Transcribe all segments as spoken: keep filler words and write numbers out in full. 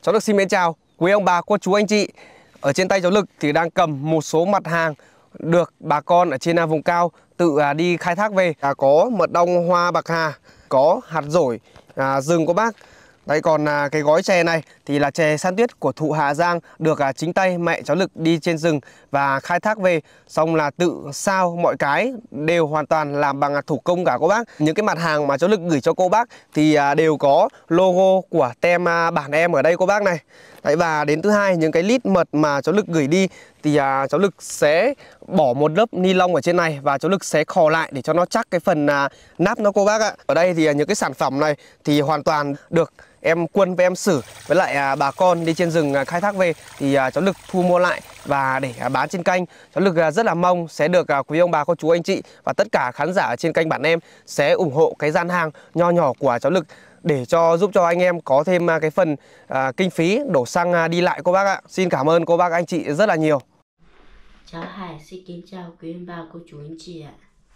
Cháu Lực xin mến chào quý ông bà, cô chú, anh chị. Ở trên tay cháu Lực thì đang cầm một số mặt hàng được bà con ở trên vùng cao tự đi khai thác về. À, có mật ong hoa bạc hà, có hạt dổi à, rừng của bác. Đây còn à, cái gói chè này thì là chè san tuyết của thụ Hà Giang, được à, chính tay mẹ cháu Lực đi trên rừng và khai thác về, xong là tự sao mọi cái đều hoàn toàn làm bằng à, thủ công cả cô bác. Những cái mặt hàng mà cháu Lực gửi cho cô bác thì à, đều có logo của tem à, bản em ở đây cô bác này. Đấy, và đến thứ hai, những cái lít mật mà cháu Lực gửi đi thì à, cháu Lực sẽ bỏ một lớp ni lông ở trên này và cháu Lực sẽ khò lại để cho nó chắc cái phần à, nắp nó cô bác ạ. Ở đây thì à, những cái sản phẩm này thì hoàn toàn được em Quân với em Sử với lại à, bà con đi trên rừng à, khai thác về thì à, cháu Lực thu mua lại và để à, bán trên kênh. Cháu Lực à, rất là mong sẽ được à, quý ông bà, cô chú, anh chị và tất cả khán giả ở trên kênh bản em sẽ ủng hộ cái gian hàng nho nhỏ của cháu Lực để cho giúp cho anh em có thêm à, cái phần à, kinh phí đổ xăng à, đi lại cô bác ạ. Xin cảm ơn cô bác, anh chị rất là nhiều. Cháu Hải xin kính chào quý ông bà, cô chú, anh chị ạ.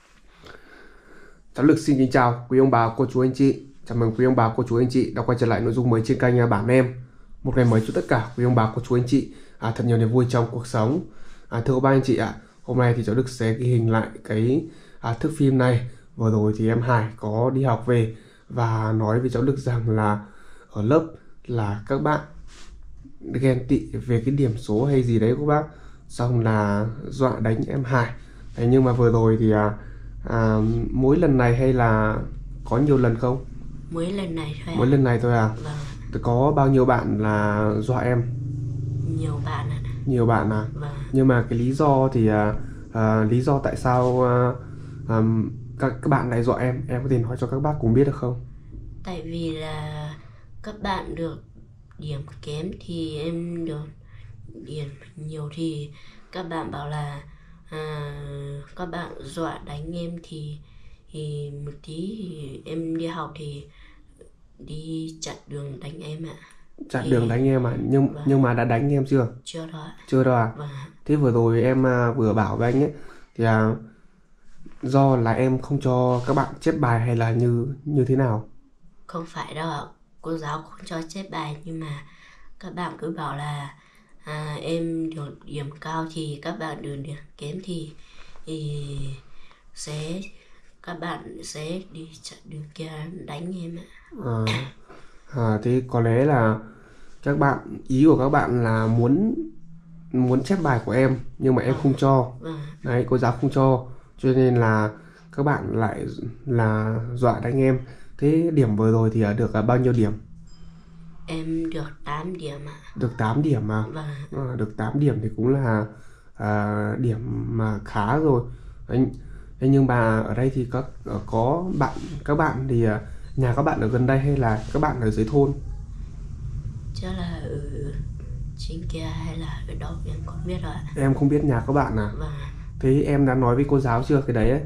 Cháu Lực xin kính chào quý ông bà, cô chú, anh chị. Chào mừng quý ông bà, cô chú, anh chị đã quay trở lại nội dung mới trên kênh bản em. Một ngày mới cho tất cả quý ông bà, cô chú, anh chị à, thật nhiều niềm vui trong cuộc sống. À, thưa các anh chị ạ, à, hôm nay thì cháu Lực sẽ ghi hình lại cái à, thước phim này. Vừa rồi thì em Hải có đi học về và nói với cháu Lực rằng là ở lớp là các bạn ghen tị về cái điểm số hay gì đấy các bác, xong là dọa đánh em Hải. Đấy, nhưng mà vừa rồi thì à, à, mỗi lần này hay là có nhiều lần không? Mỗi lần này thôi. Mỗi lần này thôi à? Vâng. Có bao nhiêu bạn là dọa em? Nhiều bạn ạ. Nhiều bạn à? Vâng. Nhưng mà cái lý do thì à, à, lý do tại sao à, à, các, các bạn lại dọa em, em có thể nói cho các bác cùng biết được không? Tại vì là các bạn được điểm kém thì em được điểm nhiều thì các bạn bảo là à, các bạn dọa đánh em thì thì một tí thì em đi học thì đi chặn đường đánh em ạ. Chặn thì... đường đánh em à? Nhưng vâng. nhưng mà đã đánh em chưa? Chưa đâu ạ. Chưa đâu à? Vâng. Thế vừa rồi em à, vừa bảo với anh ấy thì à, do là em không cho các bạn chép bài hay là như như thế nào? Không phải đâu ạ. Cô giáo không cho chép bài nhưng mà các bạn cứ bảo là à, em được điểm cao thì các bạn được điểm kém thì, thì sẽ các bạn sẽ đi chặn đường kia đánh em ạ. À, à, thế có lẽ là các bạn, ý của các bạn là muốn muốn chép bài của em nhưng mà em Vâng. không cho. Vâng. Đấy, cô giáo không cho cho nên là các bạn lại là dọa đánh em. Thế điểm vừa rồi thì được bao nhiêu điểm? Em được tám điểm ạ. Được tám điểm mà. Vâng. À, được tám điểm thì cũng là à, điểm mà khá rồi. Đấy, nhưng mà ở đây thì có có bạn các bạn thì nhà các bạn ở gần đây hay là các bạn ở dưới thôn? Chắc là ở trên kia hay là ở đâu em không biết rồi ạ. Em không biết nhà các bạn à? Vâng. Thế em đã nói với cô giáo chưa cái đấy ấy?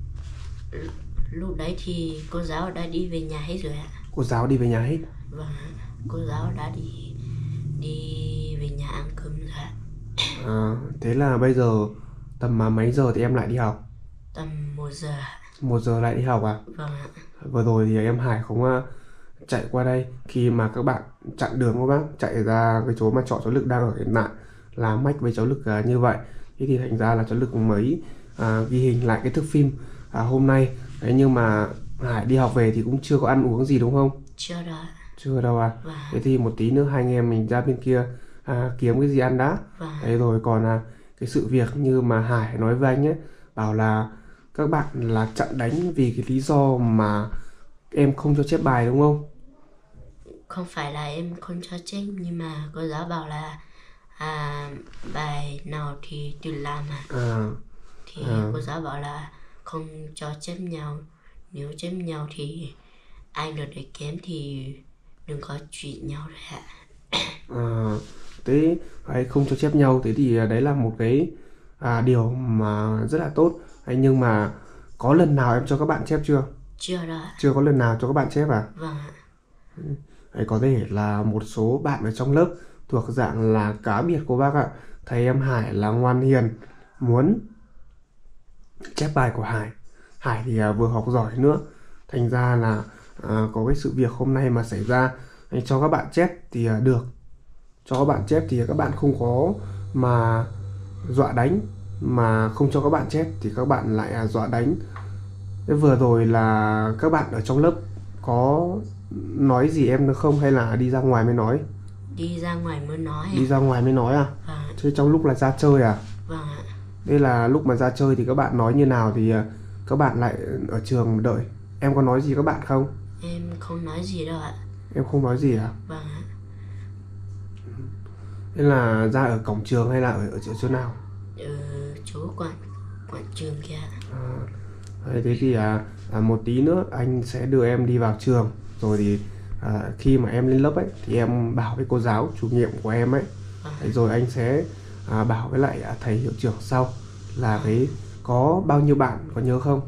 Lúc đấy thì cô giáo đã đi về nhà hết rồi ạ. Cô giáo đi về nhà hết? Vâng, cô giáo đã đi đi về nhà ăn cơm rồi ạ. À, thế là bây giờ tầm mà mấy giờ thì em lại đi học? Tầm một giờ. Một giờ lại đi học à? Vâng ạ. Vừa rồi thì em Hải không uh, chạy qua đây khi mà các bạn chặn đường các bác, chạy ra cái chỗ mà trọ cháu Lực đang ở hiện tại, làm mách với cháu Lực uh, như vậy. Thế thì thành ra là cháu Lực mới uh, ghi hình lại cái thước phim uh, hôm nay. Đấy, nhưng mà Hải đi học về thì cũng chưa có ăn uống gì đúng không? Chưa đâu ạ. Chưa đâu à? Vâng. Thế thì một tí nữa hai anh em mình ra bên kia à, kiếm cái gì ăn đã. Vâng. Đấy, rồi còn à, cái sự việc như mà Hải nói với anh ấy, bảo là các bạn là chặn đánh vì cái lý do mà em không cho chép bài đúng không? Không phải là em không cho chép nhưng mà cô giáo bảo là à, bài nào thì tự làm à. À, Thì à. cô giáo bảo là không cho chép nhau. Nếu chép nhau thì ai được điểm kém thì đừng có chuyện nhau rồi ạ. À, thế đấy, không cho chép nhau, thế thì đấy là một cái à, điều mà rất là tốt. Đấy, nhưng mà có lần nào em cho các bạn chép chưa? Chưa đâu ạ. Chưa có lần nào cho các bạn chép à? Vâng ạ. Đấy, có thể là một số bạn ở trong lớp thuộc dạng là cá biệt cô bác ạ. Thấy em Hải là ngoan hiền, muốn chép bài của Hải. Hải thì à, vừa học giỏi nữa, thành ra là à, có cái sự việc hôm nay mà xảy ra cho các bạn chép thì à, được. cho các bạn chép thì các bạn không có mà dọa đánh, mà không cho các bạn chép thì các bạn lại à, dọa đánh. Thế vừa rồi là các bạn ở trong lớp có nói gì em nữa không, hay là đi ra ngoài mới nói? Đi ra ngoài mới nói. Đi ra ngoài mới nói à? Vâng. Chứ trong lúc là ra chơi à? Vâng ạ. Đây là lúc mà ra chơi thì các bạn nói như nào thì các bạn lại ở trường đợi. Em có nói gì các bạn không? Em không nói gì đâu ạ. Em không nói gì à? Vâng ạ. Thế là ra ở cổng trường hay là ở, ở chỗ nào? Ở chỗ quảng, quảng trường kia. À, thế thì à, à, một tí nữa anh sẽ đưa em đi vào trường. Rồi thì à, khi mà em lên lớp ấy thì em bảo với cô giáo chủ nhiệm của em ấy. Đấy, rồi anh sẽ à, bảo với lại à, thầy hiệu trưởng sau là cái có bao nhiêu bạn, có nhớ không?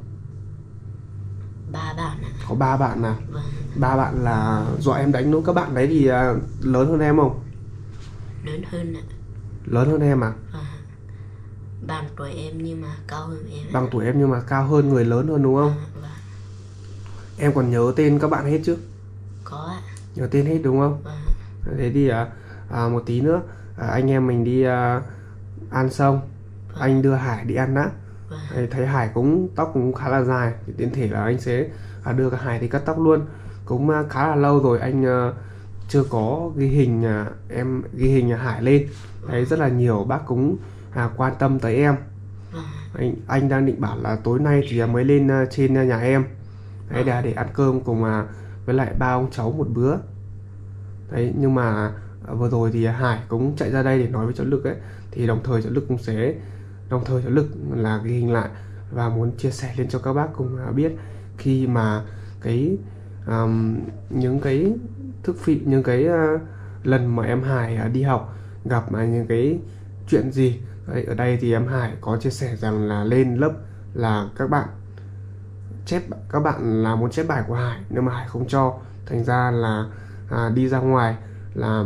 Ba bạn ạ. Có ba bạn à? Vâng. Ba bạn là dọa em đánh đúng. Các bạn đấy thì à, lớn hơn em không? Lớn hơn ạ. Lớn hơn em à? Vâng. Bằng tuổi em nhưng mà cao hơn em. Bằng tuổi em nhưng mà cao hơn, người lớn hơn đúng không? Vâng. Em còn nhớ tên các bạn hết chứ? Có ạ. Nhớ tên hết đúng không? Vâng. Thế thì à, à, một tí nữa à, anh em mình đi à, ăn xong. Vâng. Anh đưa Hải đi ăn đã. Vâng. Đấy, thấy Hải cũng tóc cũng khá là dài thì tiện thể là anh sẽ à, đưa cả Hải đi cắt tóc luôn. Cũng à, khá là lâu rồi anh à, chưa có ghi hình à, em ghi hình à, Hải lên. Đấy, rất là nhiều bác cũng à, quan tâm tới em. Vâng. Anh, anh đang định bảo là tối nay thì mới lên à, trên à, nhà em. Đấy, để, để ăn cơm cùng à, với lại ba ông cháu một bữa. Đấy, nhưng mà à, vừa rồi thì Hải cũng chạy ra đây để nói với cháu Lực ấy. Thì đồng thời cháu Lực cũng sẽ Đồng thời cháu Lực là ghi hình lại và muốn chia sẻ lên cho các bác cùng à, biết khi mà cái um, những cái thức phị, những cái uh, lần mà em Hải uh, đi học gặp uh, những cái chuyện gì. Đấy, ở đây thì em Hải có chia sẻ rằng là lên lớp là các bạn chép, các bạn là muốn chép bài của Hải nhưng mà Hải không cho, thành ra là à, đi ra ngoài là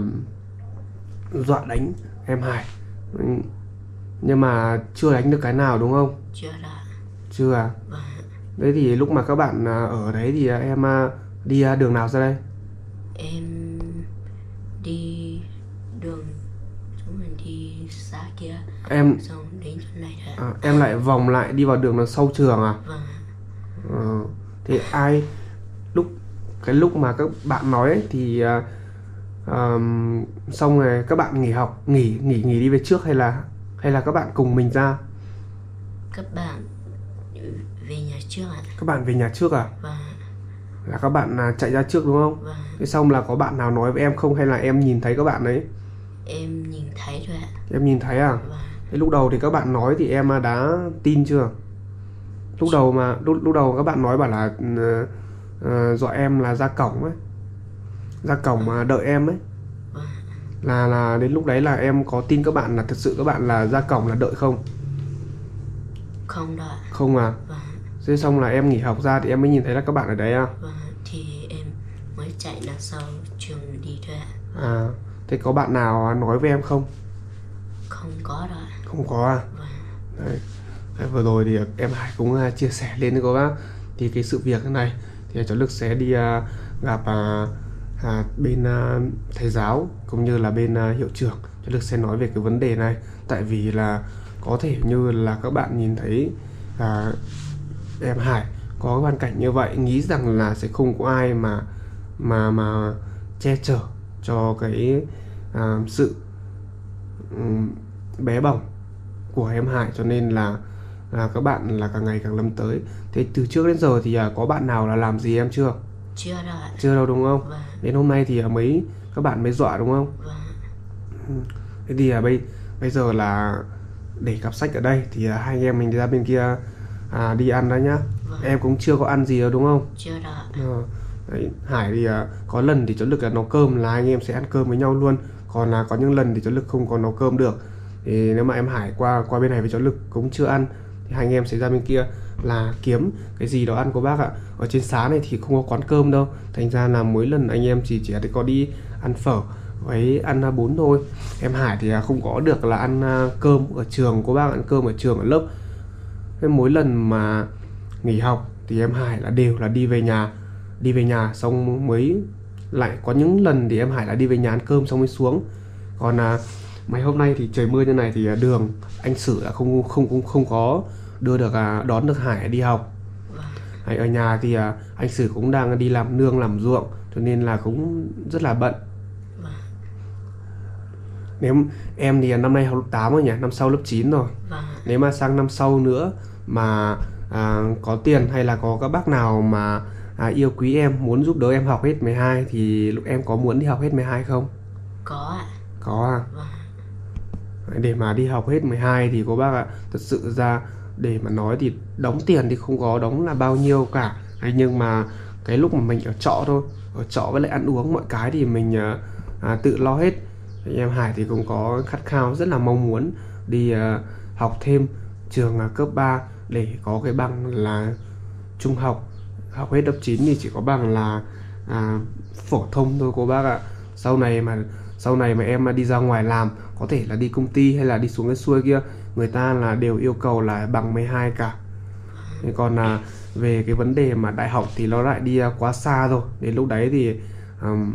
dọa đánh em Hải. Nhưng mà chưa đánh được cái nào đúng không? Chưa đã. Chưa à? Vâng. Đấy thì lúc mà các bạn ở đấy thì em đi đường nào ra đây? Em đi đường chúng mình đi xa kia. Em xong đến chỗ này đấy. À, em lại vòng lại đi vào đường đằng sau trường à? Vâng. Ờ, thì ai lúc cái lúc mà các bạn nói ấy, thì uh, um, xong rồi các bạn nghỉ học, nghỉ nghỉ nghỉ đi về trước hay là hay là các bạn cùng mình ra? Các bạn về nhà trước ạ. Các bạn về nhà trước à? Vâng. Là các bạn à, chạy ra trước đúng không? Vâng. Thế xong là có bạn nào nói với em không hay là em nhìn thấy các bạn ấy? Em nhìn thấy rồi ạ. Em nhìn thấy à? Vâng. Thế lúc đầu thì các bạn nói thì em đã tin chưa? Lúc đầu mà lúc lúc đầu các bạn nói bảo là uh, uh, dọa em là ra cổng ấy, ra cổng mà đợi em ấy. Vâng. Là là đến lúc đấy là em có tin các bạn là thật sự các bạn là ra cổng là đợi không? Không đâu ạ. Không à? Vâng. Thế xong là em nghỉ học ra thì em mới nhìn thấy là các bạn ở đấy à? Vâng. Thì em mới chạy đằng sau trường đi thôi ạ. À, thế có bạn nào nói với em không? Không có đâu ạ. Không có à? Vâng. Đấy. Đấy, vừa rồi thì em Hải cũng uh, chia sẻ lên với các bác thì cái sự việc này thì cháu Lực sẽ đi uh, gặp uh, uh, bên uh, thầy giáo cũng như là bên uh, hiệu trưởng. Cháu Lực sẽ nói về cái vấn đề này, tại vì là có thể như là các bạn nhìn thấy uh, em Hải có cái hoàn cảnh như vậy, nghĩ rằng là sẽ không có ai mà mà mà che chở cho cái uh, sự um, bé bỏng của em Hải, cho nên là, là các bạn là càng ngày càng lâm tới. Thế từ trước đến giờ thì uh, có bạn nào là làm gì em chưa? Chưa đâu ạ. Chưa đâu đúng không? Vâng. Đến hôm nay thì uh, mấy các bạn mới dọa đúng không? Vâng. Thế thì uh, bây bây giờ là để cặp sách ở đây thì uh, hai anh em mình đi ra bên kia uh, đi ăn đó nhá. Vâng. Em cũng chưa có ăn gì đâu đúng không? Chưa đâu ạ. Ờ, đấy, Hải thì uh, có lần thì cháu Lực là nấu cơm là anh em sẽ ăn cơm với nhau luôn, còn là uh, có những lần thì cháu Lực không có nấu cơm được, thì nếu mà em Hải qua qua bên này với cháu Lực cũng chưa ăn thì hai anh em sẽ ra bên kia là kiếm cái gì đó ăn cô bác ạ. Ở trên xá này thì không có quán cơm đâu, thành ra là mỗi lần anh em chỉ chỉ có đi ăn phở với ăn bún thôi. Em Hải thì không có được là ăn cơm ở trường, cô bác ăn cơm ở trường ở lớp. Thế mỗi lần mà nghỉ học thì em Hải là đều là đi về nhà, đi về nhà xong mới lại có những lần thì em Hải là đi về nhà ăn cơm xong mới xuống. Còn à, mấy hôm nay thì trời mưa như này thì à, đường anh Sử đã không không không không có đưa được à, đón được Hải đi học. Đấy, ở nhà thì à, anh Sử cũng đang đi làm nương làm ruộng, cho nên là cũng rất là bận. Nếu em thì năm nay học lớp tám rồi nhỉ, năm sau lớp chín rồi. Nếu mà sang năm sau nữa mà à, có tiền hay là có các bác nào mà à, yêu quý em, muốn giúp đỡ em học hết mười hai thì lúc em có muốn đi học hết mười hai không? Có ạ. Có à? Vâng. Để mà đi học hết mười hai thì cô bác ạ, thật sự ra để mà nói thì đóng tiền thì không có đóng là bao nhiêu cả. Đấy, nhưng mà cái lúc mà mình ở trọ thôi, ở trọ với lại ăn uống mọi cái thì mình à, à, tự lo hết. Thì em Hải thì cũng có khát khao rất là mong muốn đi à, học thêm trường à, cấp ba để có cái bằng là trung học. Học hết lớp chín thì chỉ có bằng là à, phổ thông thôi cô bác ạ. Sau này mà sau này mà em mà đi ra ngoài làm, có thể là đi công ty hay là đi xuống cái xuôi kia, người ta là đều yêu cầu là bằng mười hai cả. Thế còn là về cái vấn đề mà đại học thì nó lại đi quá xa rồi. Đến lúc đấy thì um,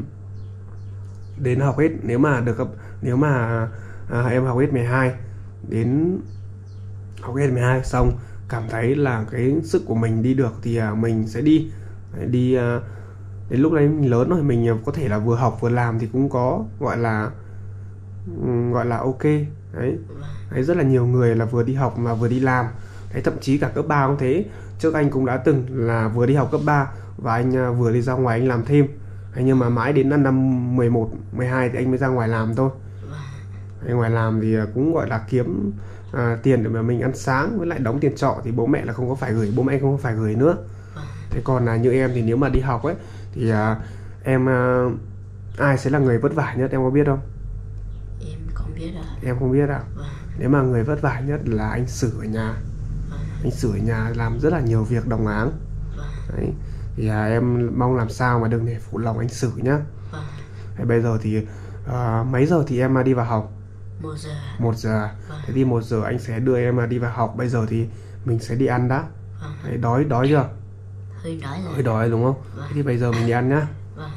đến học hết, nếu mà được nếu mà à, em học hết mười hai, đến học hết mười hai xong cảm thấy là cái sức của mình đi được thì à, mình sẽ đi đi à, đến lúc đấy mình lớn rồi, mình có thể là vừa học vừa làm thì cũng có gọi là gọi là ok. Đấy, đấy rất là nhiều người là vừa đi học mà vừa đi làm. Đấy, thậm chí cả cấp ba cũng thế. Trước anh cũng đã từng là vừa đi học cấp ba và anh vừa đi ra ngoài anh làm thêm. Đấy, nhưng mà mãi đến năm mười một, mười hai thì anh mới ra ngoài làm thôi. Đấy, ngoài làm thì cũng gọi là kiếm à, tiền để mà mình ăn sáng với lại đóng tiền trọ thì bố mẹ là không có phải gửi, bố mẹ không có phải gửi nữa. Thế còn là như em thì nếu mà đi học ấy thì à, em à, ai sẽ là người vất vả nhất em có biết không? Em không biết ạ. Em không biết à? Vâng. Nếu mà người vất vả nhất là anh Sử ở nhà. Vâng. Anh Sử ở nhà làm rất là nhiều việc đồng áng. Vâng. Đấy, thì à, em mong làm sao mà đừng để phụ lòng anh Sử nhá. Vâng. Đấy, bây giờ thì à, mấy giờ thì em đi vào học? Một giờ. Một giờ. Vâng. Thế thì một giờ anh sẽ đưa em đi vào học. Bây giờ thì mình sẽ đi ăn đã. Vâng. Đấy, đói đói chưa? Hơi đói rồi. Hơi đói đúng không? Vâng. Thế thì bây giờ mình đi ăn nhá. Vâng.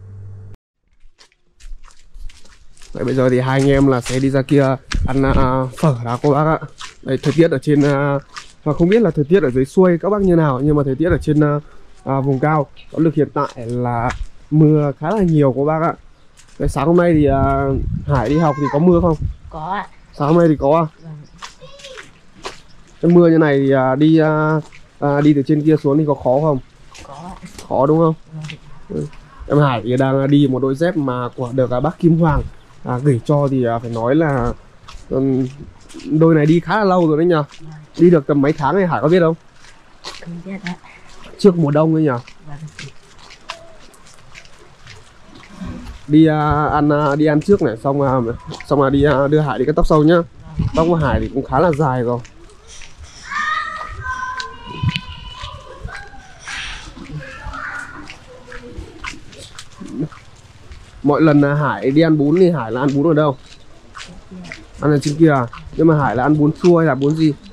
Vậy bây giờ thì hai anh em là sẽ đi ra kia ăn uh, phở đó cô bác ạ. Đây, thời tiết ở trên uh, và không biết là thời tiết ở dưới xuôi các bác như nào, nhưng mà thời tiết ở trên uh, uh, vùng cao có lực hiện tại là mưa khá là nhiều cô bác ạ. Đây, sáng hôm nay thì uh, Hải đi học thì có mưa không? Có ạ. Sáng hôm nay thì có à? Vâng. Cái mưa như này thì uh, đi uh, uh, đi từ trên kia xuống thì có khó không? Có ạ. Khó đúng không? Vâng. Ừ. Em Hải thì đang đi một đôi dép mà của được uh, bác Kim Hoàng à, gửi cho thì uh, phải nói là um, đôi này đi khá là lâu rồi đấy nhờ. Vâng. Đi được tầm mấy tháng này Hải có biết không? Không biết ạ. Trước mùa đông ấy nhờ. Vâng. Đi uh, ăn uh, đi ăn trước này, xong uh, xong là đi uh, đưa Hải đi cắt tóc sâu nhá. Tóc của Hải thì cũng khá là dài rồi. Mọi lần uh, Hải đi ăn bún thì Hải là ăn bún ở đâu? Ăn ở trên kia à? Nhưng mà Hải là ăn bún chua hay là bún gì?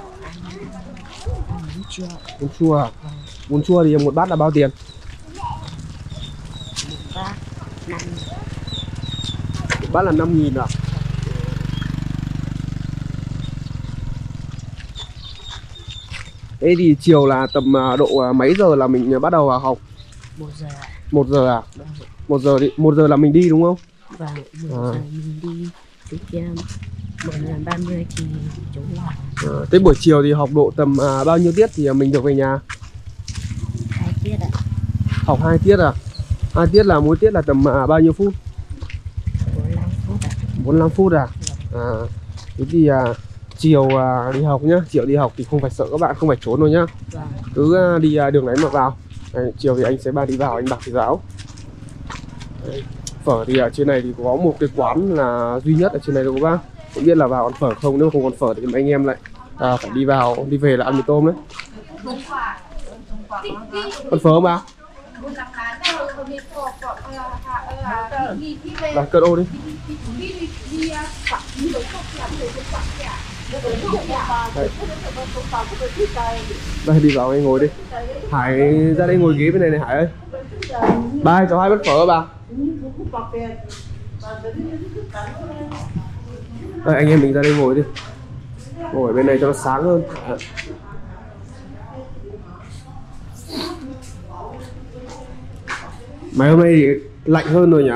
Bún chua. Bún chua à? Bún chua thì một bát là bao tiền? Một bát năm. Một bát là năm nghìn à? Thế thì chiều là tầm độ mấy giờ là mình bắt đầu vào học? Một giờ ạ. Một giờ à? Vâng. Một giờ đi, một giờ là mình đi đúng không? Vâng. Một À. giờ mình đi. Từ kia một giờ ba mươi thì chúng là À, thế buổi chiều thì học độ tầm à, bao nhiêu tiết thì mình được về nhà? hai tiết ạ. Học hai tiết à? Hai tiết là mỗi tiết là tầm à, bao nhiêu phút? bốn mươi lăm phút ạ. bốn mươi lăm phút à? À, thế thì à, chiều à, đi học nhá, chiều đi học thì không phải sợ các bạn, không phải trốn đâu nhá. Vâng. Cứ à, đi à, đường đấy mà vào. Đấy, chiều thì anh sẽ ba đi vào anh bảo thầy giáo. Đấy, phở thì ở trên này thì có một cái quán là duy nhất ở trên này đâu các bác. Không biết là vào ăn phở không, nếu mà không còn phở thì mấy anh em lại à, phải đi vào, đi về là ăn mì tôm đấy. Ăn phở không bà? Đặt cân ô đi. Đây. Đây, đi vào đây ngồi đi. Hải ra đây ngồi ghế bên này này Hải ơi. Ba cháu hai bát phở bà. Rồi, anh em mình ra đây ngồi đi, ngồi ở bên này cho nó sáng hơn. À. Mấy hôm nay thì lạnh hơn rồi nhỉ?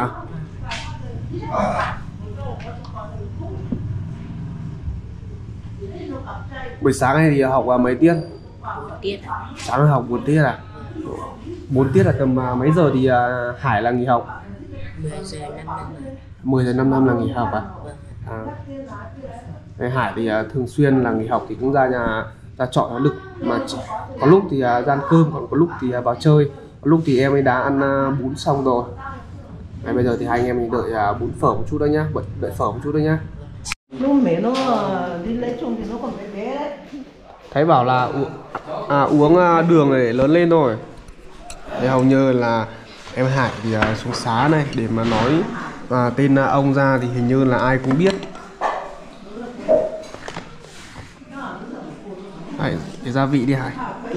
Buổi sáng này thì học vào mấy tiết? Tiết Sáng học một tiết à? Bốn tiết là tầm uh, mấy giờ thì uh, Hải là nghỉ học? mười giờ năm năm. mười giờ năm năm là nghỉ học à? Vâng. À. Hải thì uh, thường xuyên là nghỉ học thì cũng ra nhà ra trọ nó lực mà chỉ, có lúc thì uh, ra ăn cơm, còn có lúc thì uh, vào chơi, có lúc thì em ấy đã ăn uh, bún xong rồi. Đấy, bây giờ thì hai anh em mình đợi uh, bún phở một chút đó nhá, đợi, đợi phở một chút đó nhá. Lúc mẹ nó đi lấy chồng thì nó còn bé bé đấy. Thấy bảo là u à, uống đường để lớn lên thôi. Thế hầu như là em Hải thì uh, xuống xá này để mà nói uh, tên uh, ông ra thì hình như là ai cũng biết. Đấy, để gia vị đi Hải.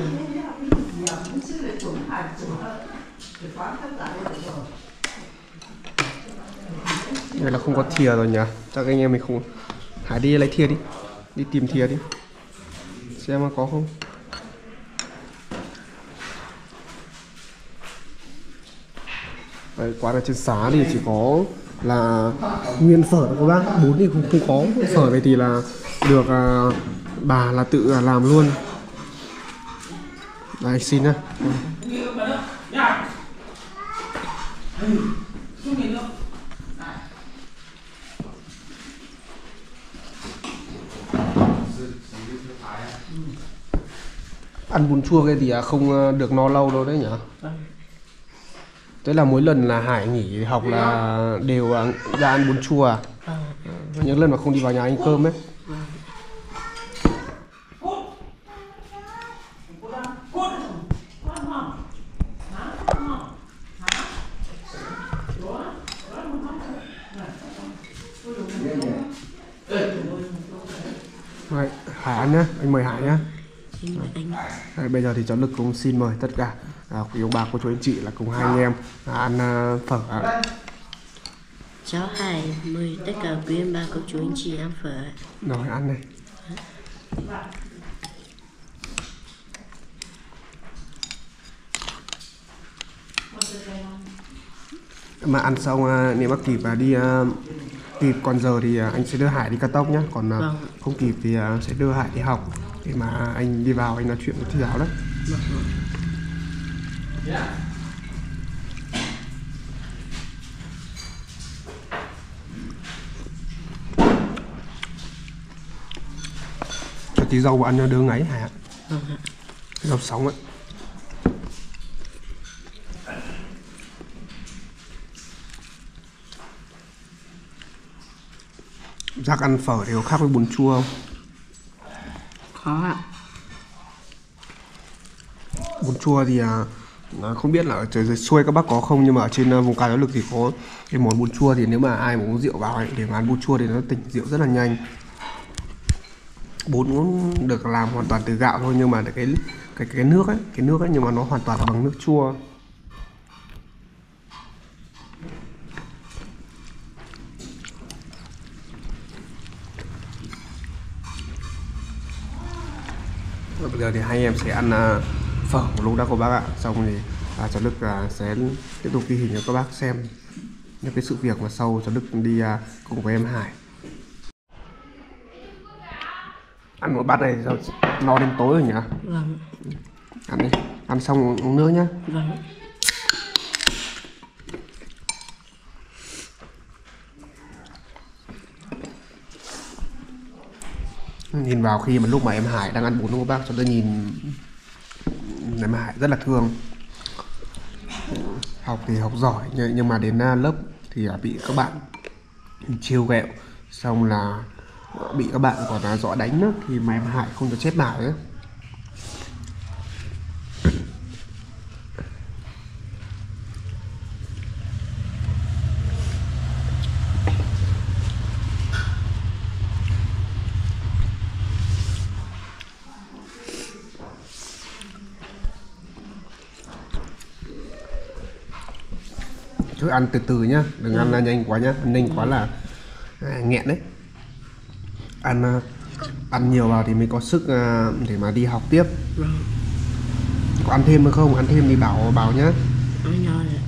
Đây là không có thìa rồi nhỉ? Chắc anh em mình không. Hải đi lấy thìa đi, đi tìm thìa đi, xem mà có không. Đấy, quán ở trên xá thì chỉ có là nguyên phở các bác, bún thì không, không có. Phở này thì là được uh, bà là tự uh, làm luôn. Đây anh xin nhá. Ăn bún chua cái thì không được no lâu đâu đấy nhỉ? Thế là mỗi lần là Hải nghỉ học là đều ra ăn bún chua à? Những lần mà không đi vào nhà ăn cơm ấy. Đấy, Hải ăn nhá, anh mời Hải nhá. Đấy, bây giờ thì cháu Lực cũng xin mời tất cả à, quý ông bà cô chú anh chị là cùng hai anh em à, ăn uh, phở. À. Cháu Hải mời tất cả quý ông bà cô chú anh chị ăn phở. Rồi ăn này. Mà ăn xong uh, nếu mà kịp uh, đi uh, kịp còn giờ thì uh, anh sẽ đưa Hải đi cắt tóc nhá, còn uh, Vâng. không kịp thì uh, sẽ đưa Hải đi học để mà anh đi vào anh nói chuyện với thầy giáo đấy. Yeah. Cho tí rau ăn cho đỡ ngáy Hải ạ. Vâng ạ. Rau sống ấy. Giác ăn phở thì có khác với bún chua không? Khó ạ. Bún chua thì à, không biết là ở trời dưới xuôi các bác có không, nhưng mà ở trên vùng cao giáo Lực thì có cái món bún chua, thì nếu mà ai mà uống rượu vào ấy, để mà ăn bún chua thì nó tỉnh rượu rất là nhanh. Bún cũng được làm hoàn toàn từ gạo thôi, nhưng mà cái cái cái nước ấy, cái nước ấy nhưng mà nó hoàn toàn bằng nước chua. Và bây giờ thì hai em sẽ ăn uh, phở một lúc đã cô bác ạ. Xong thì uh, cháu Lực uh, sẽ tiếp tục ghi hình cho các bác xem những cái sự việc mà sau cháu Lực đi uh, cùng với em Hải. Ăn một bát này sao no đến tối rồi nhỉ? Vâng. Ăn đi, ăn xong uống nước nhá. Vâng. Nhìn vào khi mà lúc mà em Hải đang ăn bún của bác, cho tôi nhìn em Hải rất là thương. Học thì học giỏi nhưng mà đến lớp thì bị các bạn trêu ghẹo, xong là bị các bạn còn dọa đánh nữa, thì mà em Hải không cho chép bài ấy. Thôi ăn từ từ nhá, đừng ăn ừ. nhanh quá nhá, ăn nhanh quá là à, nghẹn đấy. Ăn ăn nhiều vào thì mới có sức để mà đi học tiếp. Vâng. Có ăn thêm nữa không? Ăn thêm thì bảo bảo nhá. Ăn ngon rồi.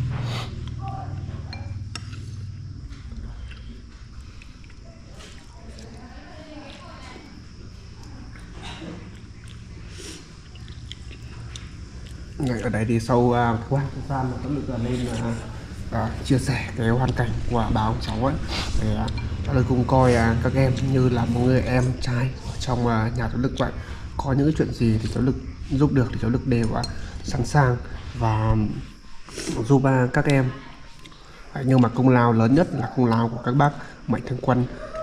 Ở đây thì sau uh, qua thời gian là có được uh, lên uh, uh, chia sẻ cái hoàn cảnh của bà ông cháu ấy để uh, được cùng coi uh, các em như là một người em trai trong uh, nhà cháu Lực vậy. Có những cái chuyện gì thì cháu Lực giúp được thì cháu Lực đều uh, sẵn sàng và giúp uh, các em. Nhưng mà công lao lớn nhất là công lao của các bác Mạnh Thường Quân.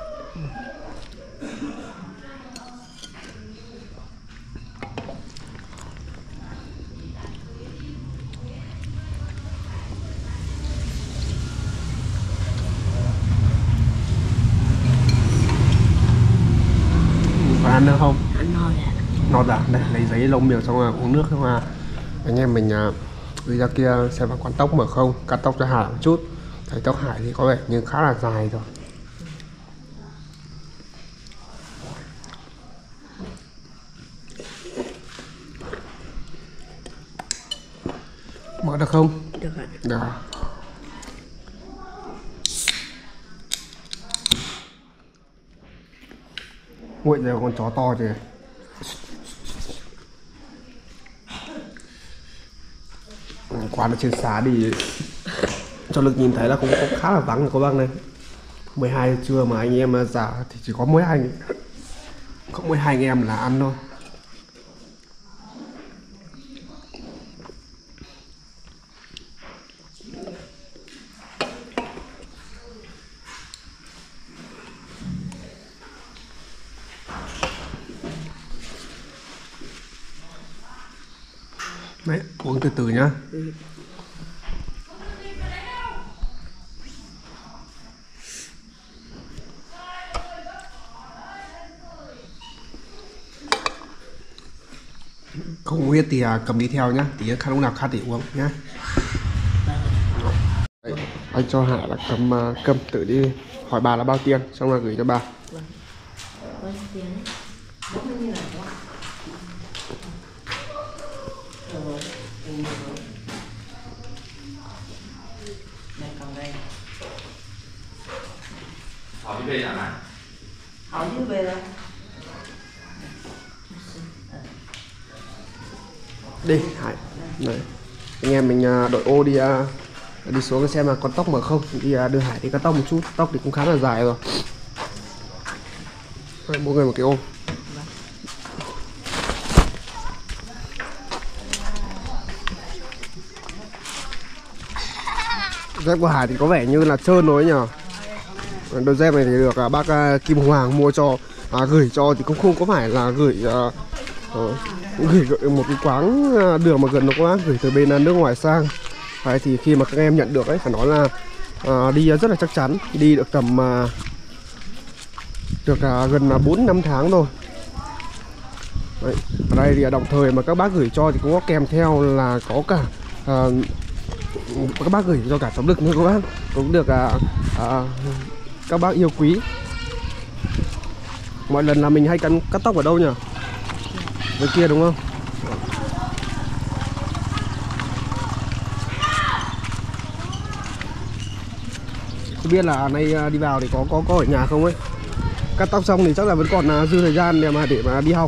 Ăn được không? Ăn ngon ạ. Ngon à? Đây, lấy giấy lông miệng xong rồi uống nước không à? Anh em mình uh, đi ra kia xem vào quán tóc mở không? Cắt tóc cho Hải một chút. Thấy tóc Hải thì có vẻ như khá là dài rồi. Mở được không? Được ạ. Được. Nguội giờ con chó to thì quán ở trên xá thì cho Lực nhìn thấy là cũng có khá là vắng rồi các bác này. mười hai giờ trưa mà anh em giả thì chỉ có mỗi hai có mỗi hai anh em là ăn thôi. Đấy, uống từ từ nhá. Ừ. Không uống thì à, cầm đi theo nhá, tí khăn lúc nào khát thì uống nhá. Đấy, anh cho Hạ là cầm uh, cầm tự đi hỏi bà là bao tiền xong rồi gửi cho bà. Vâng. Vâng, tiền đấy. Hỏi đi về nhà này. Hỏi đi về rồi. Đi Hải. Đấy. Anh em mình đội ô đi đi xuống xem là con tóc mở không, đi đưa Hải đi cắt tóc một chút, tóc thì cũng khá là dài rồi. Đấy, mỗi người một cái ô. Dép của Hải thì có vẻ như là trơn rồi nhỉ. Đôi dép này thì được uh, bác uh, Kim Hoàng mua cho, à, gửi cho thì cũng không có phải là gửi uh, uh, gửi, gửi một cái quán đường mà gần nó quá, gửi từ bên uh, nước ngoài sang. Đấy, thì khi mà các em nhận được ấy phải nói là uh, đi rất là chắc chắn, đi được tầm uh, được uh, gần uh, bốn năm tháng rồi. Đấy, ở đây thì đồng thời mà các bác gửi cho thì cũng có kèm theo là có cả uh, các bác gửi cho cả tấm Lực nữa các bác, cũng được à, à, các bác yêu quý. Mọi lần là mình hay cắt, cắt tóc ở đâu nhỉ? Bên kia đúng không? Không biết là nay đi vào thì có có có ở nhà không ấy. Cắt tóc xong thì chắc là vẫn còn dư thời gian để mà để mà đi học.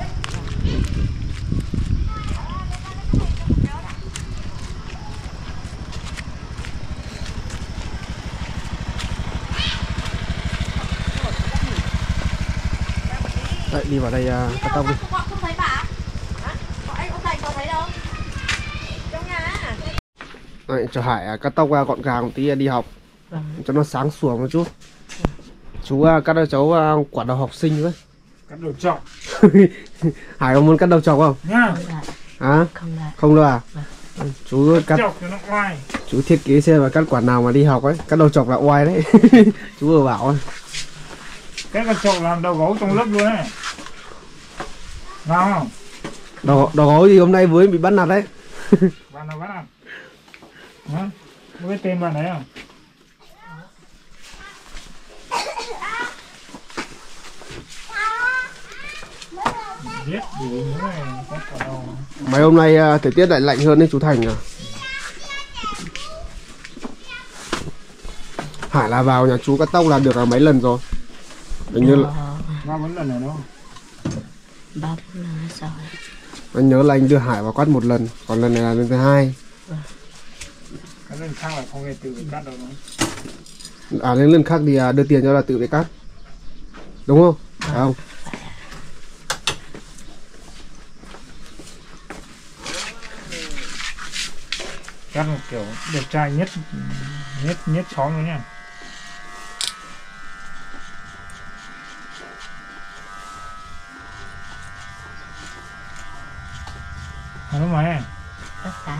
Đấy, đi vào đây uh, cắt tóc đi. Không thấy bà. Bọn anh ông thầy có thấy đâu? Trong nhà. Đấy, cho Hải uh, cắt tóc uh, gọn gàng một tí uh, đi học. Vâng. Cho nó sáng sủa một chút. Vâng. Chú uh, cắt cho cháu uh, quả đầu học sinh với. Cắt đầu trọc. Hải có muốn cắt đầu trọc không? Nha. Hả? Không là. Không đâu à? Vâng. Chú cắt, cắt chọc cho nó oai. Chú thiết kế xem là cắt quả nào mà đi học ấy, cắt đầu chọc là oai đấy. Chú vừa bảo ấy. Cái con trọc làm đầu gấu trong lớp luôn đấy. Nào không? Đầu, đầu gấu thì hôm nay với bị bắt nạt đấy. Bạn nào bắt nạt? Hả? Có biết tên bạn ấy không? Biết đủ những này có cả đâu. Mấy hôm nay uh, thời tiết lại lạnh hơn đấy chú Thành à. Hải là vào nhà chú cắt tóc là được là mấy lần rồi? Hình như là ba bốn lần rồi đâu? Ba bốn lần hay sao? anh nhớ là anh đưa Hải vào cắt một lần, còn lần này là lần thứ hai. Cái lần khác là không hề tự bị cắt đâu đúng. À lên lần khác thì uh, đưa tiền cho là tự bị cắt, đúng không? Phải không? Cắt một kiểu đẹp trai nhất nhất nhất xóm luôn nha. Hả đúng mày? Tất cả.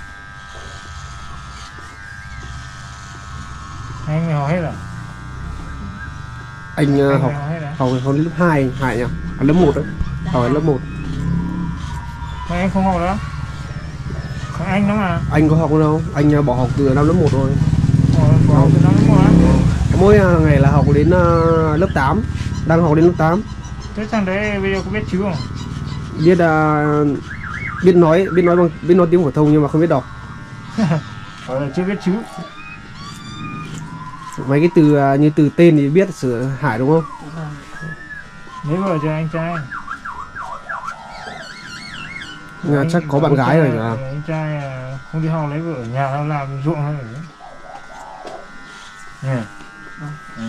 Anh mày hỏi hết rồi. Anh uh, Anh học mày hỏi hết rồi. học học lớp hai Hải nhỉ? À, lớp một đấy. Ở lớp một. Mà anh không học đó. Còn anh đó mà. Anh có học đâu? Anh uh, bỏ học từ năm lớp một rồi. Bỏ, bỏ học từ năm lớp một á. Mỗi uh, ngày là học đến uh, lớp tám, đang học đến lớp tám. Thế thằng đấy bây giờ có biết chữ không? Biết uh, biết nói biết nói bằng biết nói tiếng phổ thông nhưng mà không biết đọc. Ờ, chưa biết chữ. Mấy cái từ uh, như từ tên thì biết sửa Hải đúng không? Lấy vợ cho anh trai. Nhưng mà chắc có bạn gái rồi nhỉ? Anh trai à, không đi học lấy vợ ở nhà nó làm ruộng hay gì. Nè. Ừ.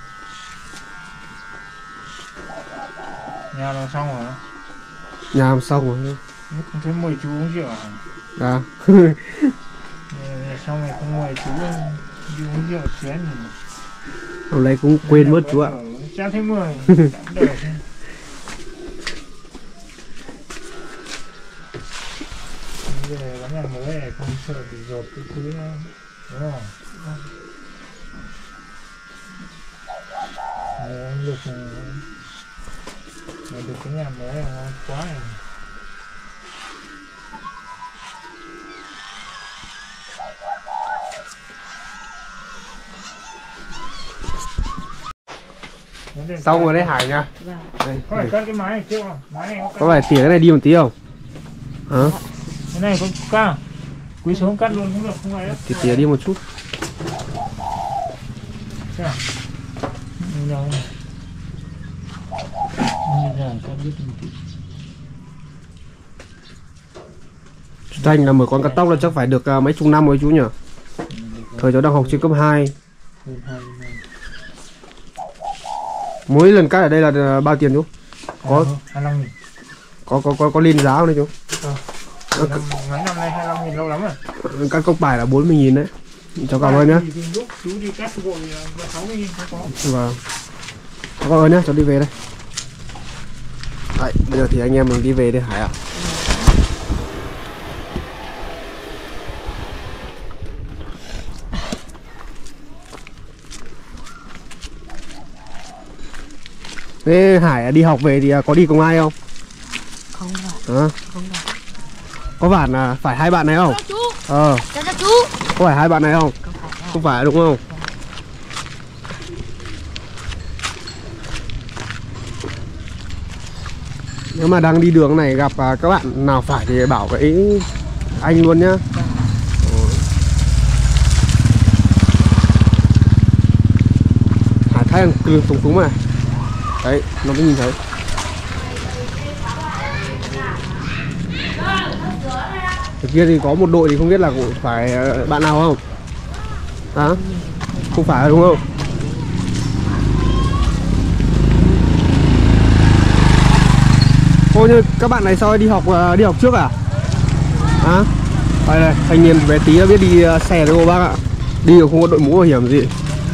Nhà làm xong rồi. Nhà làm xong rồi. Không thấy mời chú uống rượu à? À. Nhà xong rồi không mời chú đi uống rượu chén gì. Hôm nay cũng quên mất chú ạ. Chả thấy mời. Bây giờ cái nhà mới này không sợ bị dột cái thứ nữa, đúng không? Này, anh Lục này, này được cái nhà mới này ngon quá này. Xong rồi đấy Hải nha. Vâng. Có phải cắt cái máy này chưa không? Máy này có cắt. Có phải tỉa cái này đi một tí không? Hả? Cái này có cao. Quý xuống cắt luôn cũng được, không phải đâu. Thì tỉa đi một chút. Thế à? Nhiều này. Bây giờ cắt biết một tí. Chú Thành là mở con cắt tóc là chắc phải được uh, mấy chục năm rồi chú nhỉ? Thời cháu đang học trên cấp hai. Mỗi lần cắt ở đây là uh, bao tiền chú? Có hai mươi lăm nghìn. Có có có có lên giá không đấy chú? Ờ. Mấy năm nay hai mươi lăm nghìn lâu lắm rồi. Cắt cốc bài là bốn mươi nghìn đấy. Cháu cảm ơn nhé. Chú đi cắt gội là sáu mươi nghìn không có. Vâng. Cháu cảm ơn nhé, cháu đi về đây. Đấy, bây giờ thì anh em mình đi về đây Hải ạ. Thế Hải đi học về thì có đi cùng ai không? Không rồi. À, Không rồi. có bạn là phải hai bạn này không? Chú. Ờ. Chào chào chú. Có phải hai bạn này không? Không phải đâu. Không phải đúng không? Nếu mà đang đi đường này gặp các bạn nào phải thì bảo cái anh luôn nhá. Hải thấy thằng cương súng súng này. Đấy, nó mới nhìn thấy. Ở kia thì có một đội thì không biết là phải bạn nào không? Hả? Không phải đúng không? Thôi như các bạn này sao đi học đi học trước à? Hả? Đây này, thanh niên bé tí đã biết đi xe đấy cô bác ạ. Đi không có đội mũ bảo hiểm gì.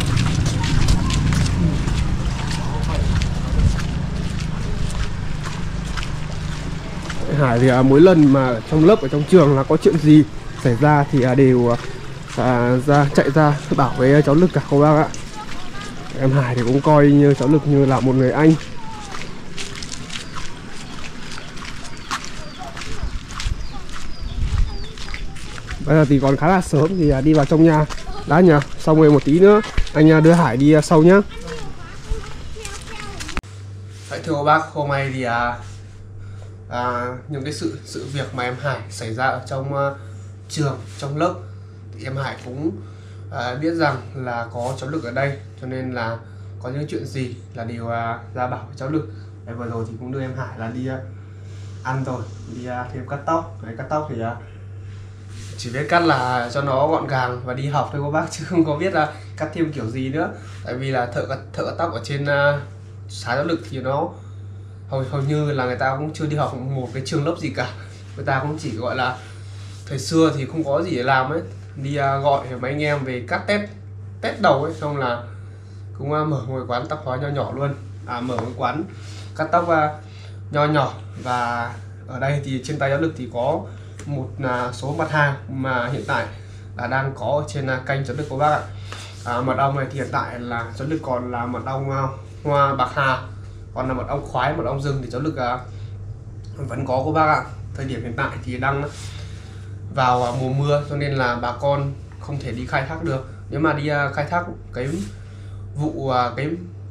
Hải thì mỗi lần mà trong lớp ở trong trường là có chuyện gì xảy ra thì đều à, ra chạy ra bảo với cháu Lực cả cô bác ạ. Em Hải thì cũng coi như cháu Lực như là một người anh. Bây giờ thì còn khá là sớm thì à, đi vào trong nhà đã nhỉ. Xong rồi một tí nữa anh à, đưa Hải đi à, sau nhá. Đấy, thưa các bác, hôm nay thì à, à, những cái sự sự việc mà em Hải xảy ra ở trong uh, trường, trong lớp thì em Hải cũng à, biết rằng là có cháu Lực ở đây, cho nên là có những chuyện gì là đều à, ra bảo với cháu Lực. Đấy, vừa rồi thì cũng đưa em Hải là đi uh, ăn rồi, đi uh, thêm cắt tóc. Đấy, cắt tóc thì uh, chỉ biết cắt là cho nó gọn gàng và đi học thôi các bác, chứ không có biết là cắt thêm kiểu gì nữa. Tại vì là thợ cắt thợ cắt tóc ở trên uh, xã Giáo Lực thì nó hầu hầu như là người ta cũng chưa đi học một cái trường lớp gì cả. Người ta cũng chỉ gọi là thời xưa thì không có gì để làm ấy, đi uh, gọi mấy anh em về cắt tết tết đầu ấy, xong là cũng uh, mở một quán tóc hóa nho nhỏ luôn, à, mở một quán cắt tóc uh, nho nhỏ. Và ở đây thì trên tay Giáo Lực thì có một uh, số mặt hàng mà hiện tại là đang có ở trên uh, kênh Giáo Lực của bác ạ. À, mật ong này thì hiện tại là Giáo Lực còn là mật ong uh, hoa bạc hà, còn là mật ong khoái, mật ong rừng thì Giáo Lực uh, vẫn có của bác ạ. Thời điểm hiện tại thì đang vào uh, mùa mưa, cho nên là bà con không thể đi khai thác được. Nếu mà đi uh, khai thác cái vụ uh, cái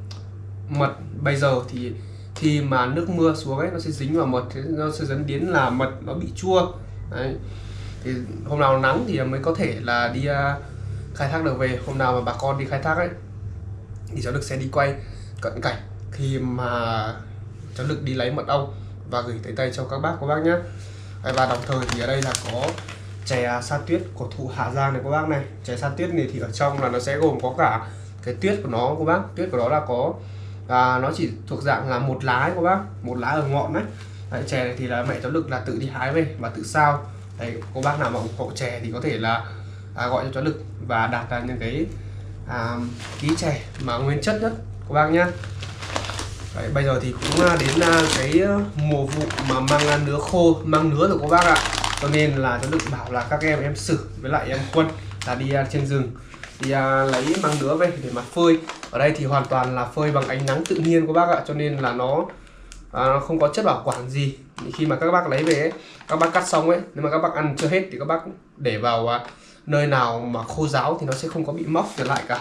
mật bây giờ thì khi mà nước mưa xuống ấy, nó sẽ dính vào mật, nó sẽ dẫn đến là mật nó bị chua. Đấy. Thì hôm nào nắng thì mới có thể là đi uh, khai thác được về. Hôm nào mà bà con đi khai thác ấy thì Cháu Lực sẽ đi quay cận cảnh khi mà Cháu Lực đi lấy mật ong và gửi tới tay cho các bác các bác nhé. Và đồng thời thì ở đây là có chè sa tuyết của thụ Hà Giang này các bác này. Chè sa tuyết này thì ở trong là nó sẽ gồm có cả cái tuyết của nó các bác. Tuyết của nó là có à, nó chỉ thuộc dạng là một lá ấy các bác, một lá ở ngọn đấy. Đấy, chè này thì là mẹ Cháu Lực là tự đi hái về và tự sao. Đấy, cô bác nào mà ủng hộ chè thì có thể là à, gọi cho Cháu Lực và đặt ra những cái à, ký chè mà nguyên chất nhất các bác nhá. Đấy, bây giờ thì cũng đến cái mùa vụ mà mang nứa khô, mang nứa rồi các bác ạ. Cho nên là Cháu Lực bảo là các em em Sử với lại em Quân là đi trên rừng đi lấy mang nứa về để mà phơi. Ở đây thì hoàn toàn là phơi bằng ánh nắng tự nhiên các bác ạ, cho nên là nó à, nó không có chất bảo quản gì. Khi mà các bác lấy về ấy, các bác cắt xong ấy, nếu mà các bác ăn chưa hết thì các bác để vào à, nơi nào mà khô ráo thì nó sẽ không có bị móc trở lại cả.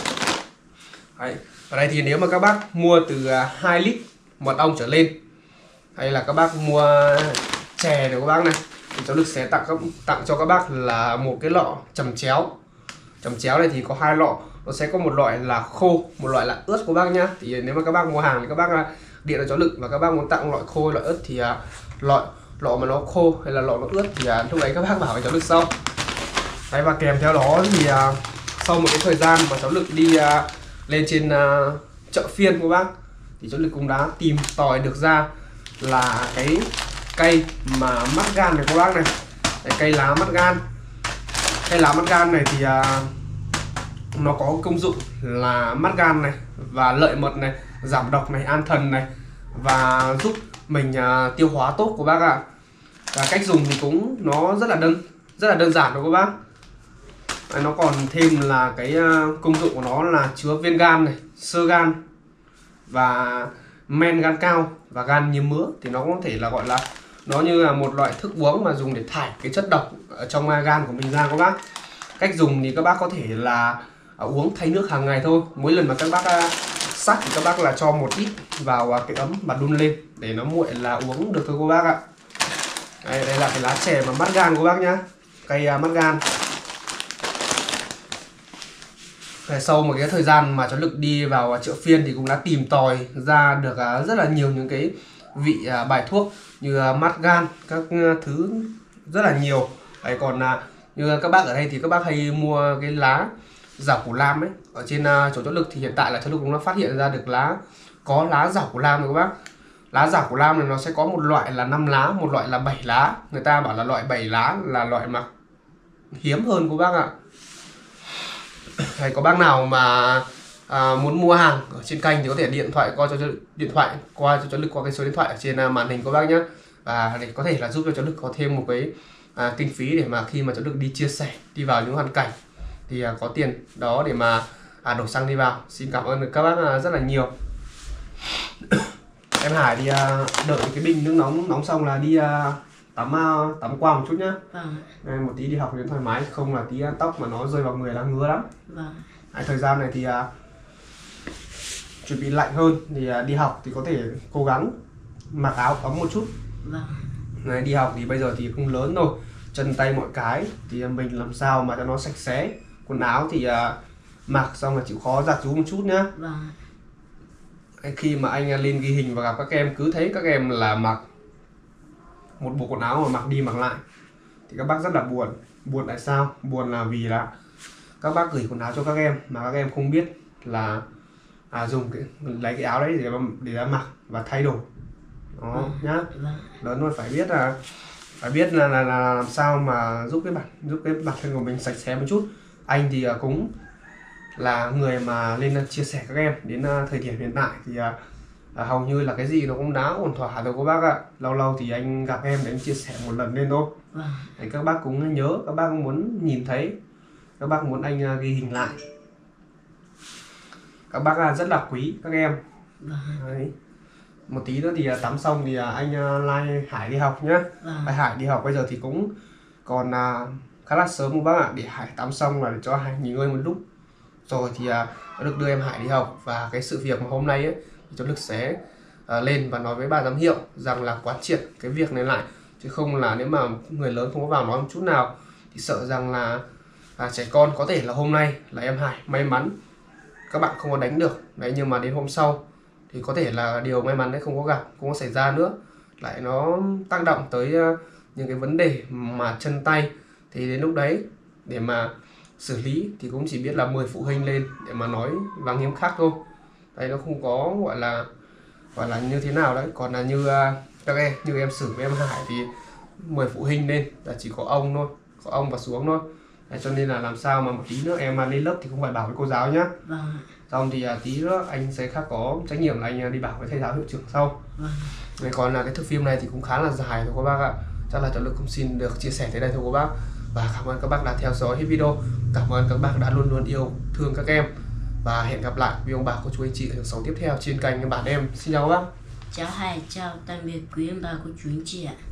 Đấy. Ở đây thì nếu mà các bác mua từ hai lít mật ong trở lên, hay là các bác mua chè này các bác này, thì Cháu Lực sẽ tặng các tặng cho các bác là một cái lọ chầm chéo. Chầm chéo này thì có hai lọ, nó sẽ có một loại là khô, một loại là ướt các bác nhá. Thì nếu mà các bác mua hàng thì các bác điện cho Cháu Lực, và các bác muốn tặng loại khô loại ướt thì loại lọ mà nó khô hay là lọ nó ướt thì lúc đấy các bác bảo với Cháu Lực sau. Đấy, và kèm theo đó thì sau một cái thời gian mà Cháu Lực đi lên trên uh, chợ phiên của bác thì Cháu Lực cũng đã tìm tòi được ra là cái cây mà mắt gan này các bác này. Đấy, cây lá mắt gan. Cây lá mắt gan này thì uh, nó có công dụng là mắt gan này và lợi mật này, giảm độc này, an thần này và giúp mình uh, tiêu hóa tốt của bác ạ. Và cách dùng thì cũng nó rất là đơn rất là đơn giản thôi các bác. Đấy, nó còn thêm là cái uh, công dụng của nó là chứa viên gan này, xơ gan và men gan cao và gan nhiễm mỡ, thì nó có thể là gọi là nó như là một loại thức uống mà dùng để thải cái chất độc ở trong gan của mình ra các bác. Cách dùng thì các bác có thể là uh, uống thay nước hàng ngày thôi. Mỗi lần mà các bác uh, sắc thì các bác là cho một ít vào uh, cái ấm và đun lên để nó nguội là uống được thôi các bác ạ. Đây, đây là cái lá chè mà mắt gan của bác nhá, cây uh, mắt gan. Sau một cái thời gian mà Cháu Lực đi vào chợ phiên thì cũng đã tìm tòi ra được rất là nhiều những cái vị bài thuốc như mắt gan, các thứ rất là nhiều. Đấy, còn như các bác ở đây thì các bác hay mua cái lá giảo củ lam ấy. Ở trên chỗ Cháu Lực thì hiện tại là Cháu Lực cũng đã phát hiện ra được lá có lá giảo củ lam rồi các bác. Lá giảo củ lam này nó sẽ có một loại là năm lá, một loại là bảy lá. Người ta bảo là loại bảy lá là loại mà hiếm hơn các bác ạ. Hay có bác nào mà à, muốn mua hàng ở trên kênh thì có thể điện thoại qua cho điện thoại qua cho Cháu Lực qua cái số điện thoại ở trên màn hình các bác nhé, và để có thể là giúp cho Cháu Lực có thêm một cái à, kinh phí để mà khi mà Cháu Lực đi chia sẻ, đi vào những hoàn cảnh thì à, có tiền đó để mà à, đổ xăng đi vào. Xin cảm ơn các bác à, rất là nhiều. Em Hải thì à, đợi cái bình nước nóng nóng xong là đi à, tắm uh, tắm qua một chút nhá. Vâng. Đây, một tí đi học đến thoải mái, không là tí tóc mà nó rơi vào người là ngứa lắm. Vâng. Đấy, thời gian này thì uh, chuẩn bị lạnh hơn thì uh, đi học thì có thể cố gắng mặc áo ấm một chút. Vâng. Đấy, đi học thì bây giờ thì cũng lớn rồi, chân tay mọi cái thì mình làm sao mà cho nó sạch sẽ. Quần áo thì uh, mặc xong là chịu khó giặt rũ một chút nhá. Vâng. Khi mà anh lên ghi hình và gặp các em cứ thấy các em là mặc một bộ quần áo mà mặc đi mặc lại thì các bác rất là buồn. Buồn tại sao? Buồn là vì là các bác gửi quần áo cho các em mà các em không biết là à, dùng cái lấy cái áo đấy để để ra mặc và thay đổi. Đó Vâng. nhá. Vâng. Lớn rồi phải biết là phải biết là, là, là làm sao mà giúp cái bản giúp cái bản thân của mình sạch sẽ một chút. Anh thì uh, cũng là người mà lên uh, chia sẻ các em đến uh, thời điểm hiện tại thì uh, uh, hầu như là cái gì nó cũng đã ổn thỏa rồi các bác ạ. Lâu lâu thì anh gặp em để anh chia sẻ một lần lên thôi. Vâng. Để các bác cũng nhớ, các bác cũng muốn nhìn thấy, các bác muốn anh uh, ghi hình lại. Các bác uh, rất là quý các em. Vâng. Đấy. Một tí nữa thì uh, tắm xong thì uh, anh uh, lai Hải đi học nhá. Vâng. Lai Hải đi học bây giờ thì cũng còn uh, khá là sớm các bác ạ, để Hải tắm xong là để cho Hải nghỉ ngơi một lúc rồi thì uh, được đưa em Hải đi học. Và cái sự việc mà hôm nay ấy thì cháu Lực sẽ uh, lên và nói với bà giám hiệu rằng là quán triệt cái việc này lại, chứ không là nếu mà người lớn không có vào nói một chút nào thì sợ rằng là à, trẻ con có thể là hôm nay là em Hải may mắn các bạn không có đánh được đấy, nhưng mà đến hôm sau thì có thể là điều may mắn đấy không có gặp, không có xảy ra nữa, lại nó tác động tới uh, những cái vấn đề mà chân tay. Thì đến lúc đấy để mà xử lý thì cũng chỉ biết là mười phụ huynh lên để mà nói vắng nghiêm khắc thôi. Đấy, nó không có gọi là gọi là như thế nào đấy. Còn là như uh, các em như em xử với em Hải thì mười phụ huynh lên là chỉ có ông thôi, có ông và xuống thôi. Đấy, cho nên là làm sao mà một tí nữa em lên lớp thì không phải bảo với cô giáo nhá. Vâng. Xong thì uh, tí nữa anh sẽ khác có trách nhiệm là anh uh, đi bảo với thầy giáo hiệu trưởng sau. Vâng. Đấy, còn là cái thước phim này thì cũng khá là dài rồi các bác ạ. Chắc là cháu Lực cũng xin được chia sẻ tới đây thôi các bác. Và cảm ơn các bác đã theo dõi hết video. Cảm ơn các bác đã luôn luôn yêu thương các em. Và hẹn gặp lại với ông bà cô chú anh chị ở số tiếp theo trên kênh Bản Em. Xin chào các bác. Chào Hải, chào tạm biệt quý ông bà cô chú anh chị ạ.